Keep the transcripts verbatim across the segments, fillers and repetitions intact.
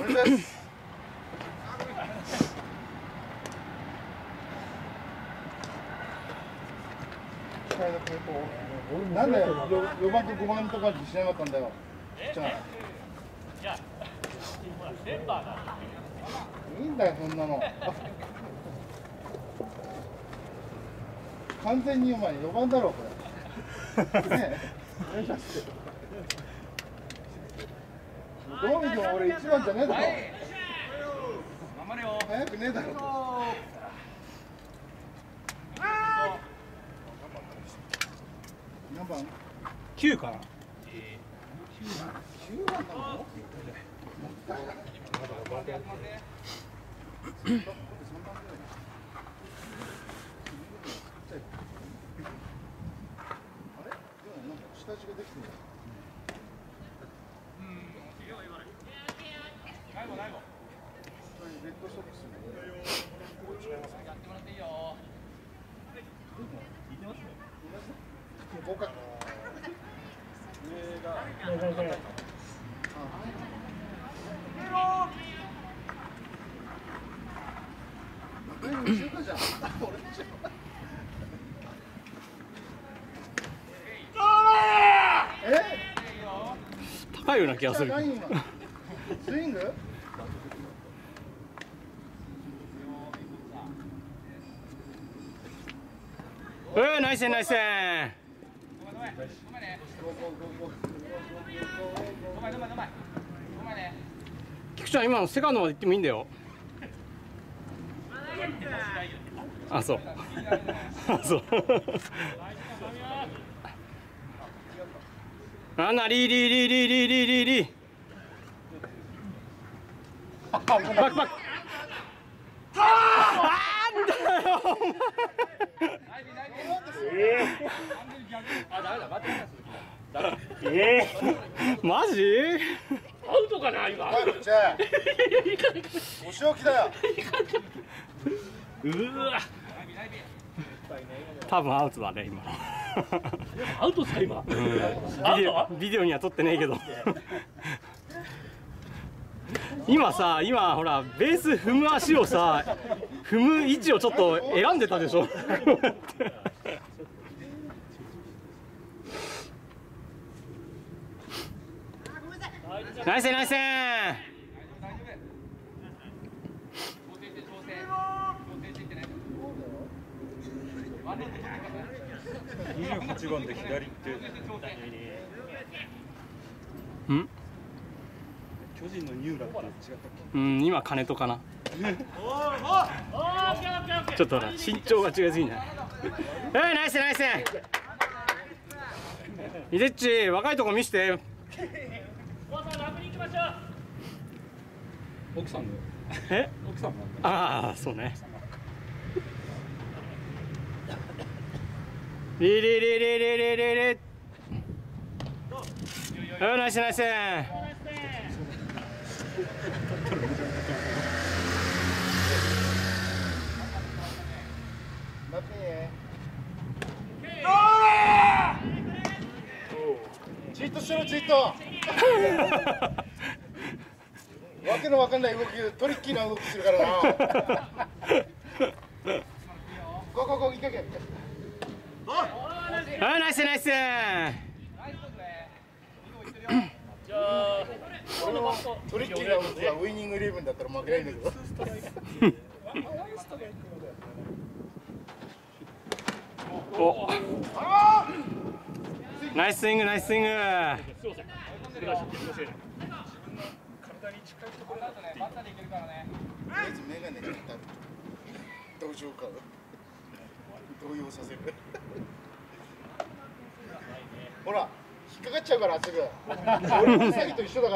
なんでよばんとごばんとかにしなかったんだよ。じゃあ。いや、メンバーだ。いいんだよ、そんなの。完全にお前よばんだろこれ。ねえ、よいしょって。どう見ても俺いちばんじゃねえだろ。頑張れよ。早くねえだろ。何番？ きゅうかな。 きゅうばんなの？下地ができてる。うん。ないもないも。レッドソックス。やってもらっていいよ。いけますね。合格。上が。後ろじゃん。 高いような気がする。 スイング？ えー、ナイスナイス。菊ちゃん、今のセカンドまで行ってもいいんだよ。あ、そう。あ、そう。あんなリーリーリーリーリーリーリーリー。バックバック。なんだよ。えー、マジ？ アウトかな今。 お仕置きだよ。 うわ。 多分アウトだね今の。 アウトさ今。 ビデオビデオには撮ってねえけど。今さ、今ほらベース踏む足をさ、踏む位置をちょっと選んでたでしょ。ナイスナイス。 にじゅうはちばんで左って。 ん？ 巨人のニューラって違ったっけ？うん、今金とかな。ちょっとほら身長が違いすぎない。えー、ナイスナイス。イデッチ、若いとこ見して。 奥さんの。 え？ 奥さんの。 ああ、そうね。リリリリリリリリ。あ、ナイスナイス。 じっとしろ、じっと。わけのわかんない動き、トリッキーな動きするからな。ゴーゴーゴー、いけいけ。 あ、ナイスナイス。 俺のトリッキーな動きはウイニングイレブンだったら負けないんだけど。 お。ナイススイングナイススイング。 体に近いところだとね、バッターでいけるからね。 とりあえずメガネに当たる。同情か。動揺させる。ほら、引っかかっちゃうからすぐ。俺の詐欺と一緒だから。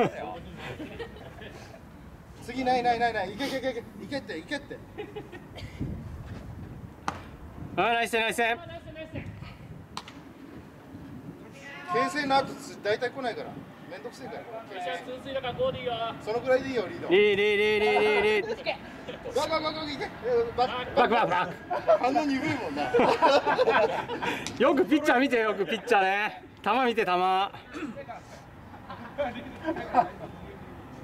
次ないないないない。いけいけいけいけいけっていけって。 あ、ナイスナイス。 牽制の後大体来ないから。めんどくせえから。そのぐらいでいいよリード。 リーリーリーリーリーリー。 ガガガガいけ。バッバックバックバック。 反応鈍いもんな。 よくピッチャー見てよくピッチャーね。球見て球。